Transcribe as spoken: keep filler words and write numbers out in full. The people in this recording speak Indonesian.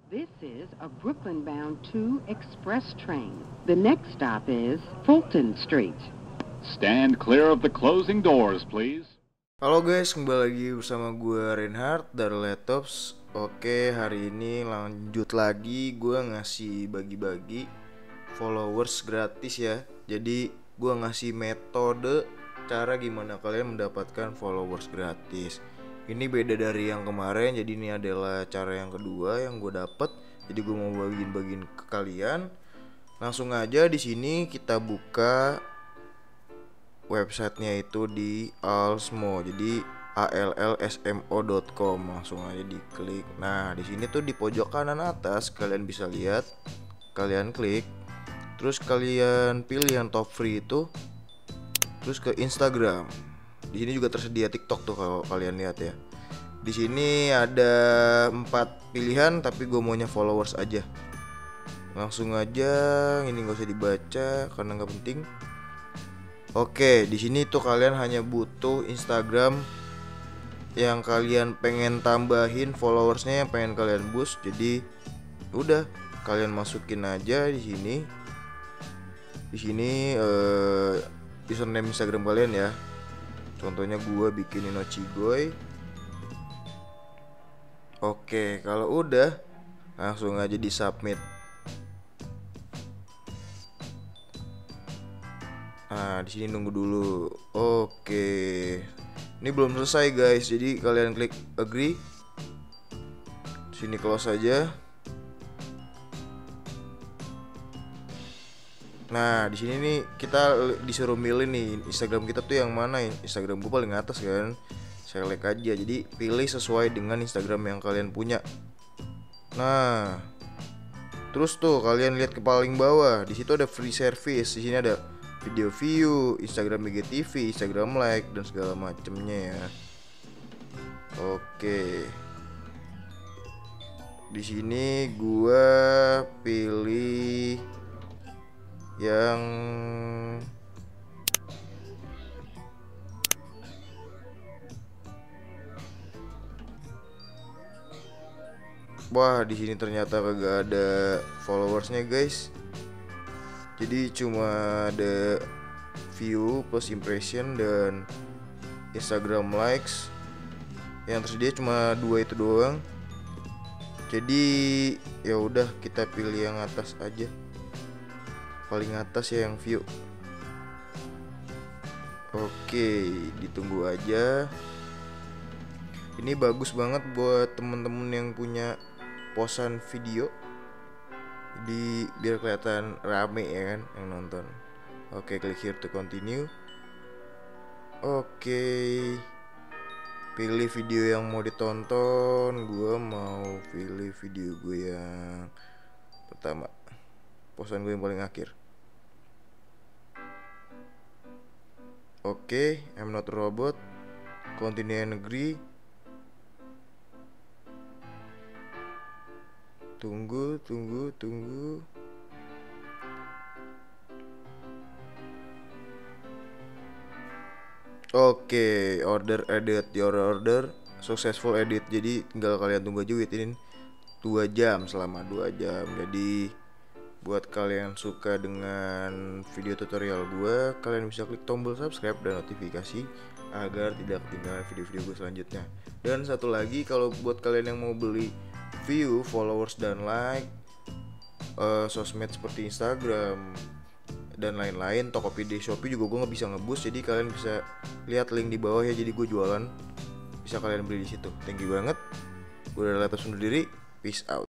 This is a Brooklyn-bound two express train. The next stop is Fulton Street. Stand clear of the closing doors, please. Halo guys, kembali lagi bersama gue Reinhard dari Laptops. Oke, hari ini lanjut lagi gue ngasih bagi-bagi followers gratis ya. Jadi gue ngasih metode cara gimana kalian mendapatkan followers gratis. Ini beda dari yang kemarin, jadi ini adalah cara yang kedua yang gue dapet. Jadi gue mau bagiin-bagiin ke kalian. Langsung aja di sini kita buka websitenya itu di alsmo, jadi a l l s m o dot com. Langsung aja diklik. Nah, di sini tuh di pojok kanan atas kalian bisa lihat, kalian klik, terus kalian pilih yang top free itu, terus ke Instagram. Di sini juga tersedia TikTok tuh kalau kalian lihat ya. Di sini ada empat pilihan, tapi gue maunya followers aja. Langsung aja, ini nggak usah dibaca karena nggak penting. Oke, di sini tuh kalian hanya butuh Instagram yang kalian pengen tambahin followersnya, yang pengen kalian boost. Jadi udah kalian masukin aja di sini. Di sini uh, username Instagram kalian ya. Contohnya gue bikin Inochigoy. Oke, kalau udah langsung aja di submit. Nah, di sini nunggu dulu. Oke. Ini belum selesai guys. Jadi kalian klik agree. Sini close aja. Nah, di sini nih kita disuruh milih nih Instagram kita tuh yang mana ya? Instagram gue paling atas kan. Saya like aja. Jadi pilih sesuai dengan Instagram yang kalian punya. Nah, terus tuh kalian lihat ke paling bawah. Di situ ada free service. Di sini ada video view, Instagram I G T V, Instagram like dan segala macemnya ya. Oke. Di sini gua pilih yang wah, di sini ternyata kagak ada followersnya guys. Jadi cuma ada view plus impression dan Instagram likes. Yang tersedia cuma dua itu doang. Jadi ya udah kita pilih yang atas aja. Paling atas ya yang view. Oke, ditunggu aja. Ini bagus banget buat temen-temen yang punya posan video. Jadi biar kelihatan rame ya kan yang nonton. Oke, klik here to continue. Oke, pilih video yang mau ditonton. Gue mau pilih video gue yang pertama, posan gue yang paling akhir. Oke, I'm not a robot. Continue and agree. Tunggu, tunggu, tunggu. Oke, order edit, your order successful edit. Jadi tinggal kalian tunggu aja within dua jam, selama dua jam. Jadi buat kalian suka dengan video tutorial gue, kalian bisa klik tombol subscribe dan notifikasi agar tidak ketinggalan video-video gue selanjutnya. Dan satu lagi, kalau buat kalian yang mau beli view, followers dan like, uh, sosmed seperti Instagram dan lain-lain, Tokopedia, Shopee juga gue nggak bisa ngeboost. Jadi kalian bisa lihat link di bawah ya. Jadi gue jualan, bisa kalian beli di situ. Thank you banget. Gue dari Laptops undur diri. Peace out.